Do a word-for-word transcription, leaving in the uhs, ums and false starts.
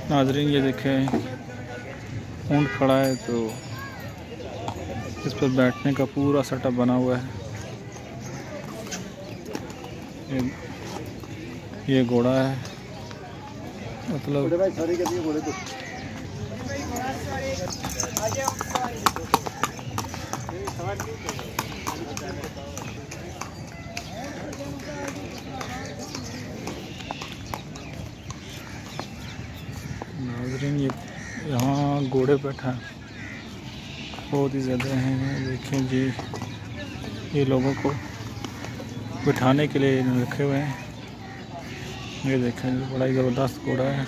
नाज़रीन ये देखें ऊँट खड़ा है, तो इस पर बैठने का पूरा सेटअप बना हुआ है। ये, ये घोड़ा है, मतलब नाज़रीन ये यहाँ घोड़े बैठा बहुत ही ज़्यादा हैं। देखें जी, ये लोगों को बिठाने के लिए रखे हुए हैं। ये देखें बड़ा ही ज़बरदस्त घोड़ा है।